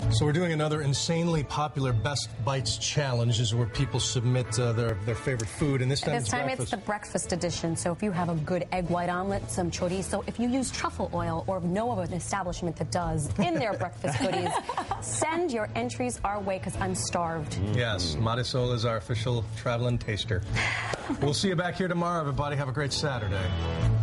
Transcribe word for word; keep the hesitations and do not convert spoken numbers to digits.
So we're doing another insanely popular Best Bites challenge. This is where people submit uh, their, their favorite food, and this time, this it's, time breakfast. it's the breakfast edition. So if you have a good egg white omelet, some chorizo, if you use truffle oil or know of an establishment that does in their breakfast goodies, send your entries our way because I'm starved. Yes, Marisol is our official traveling taster. We'll see you back here tomorrow, everybody. Have a great Saturday.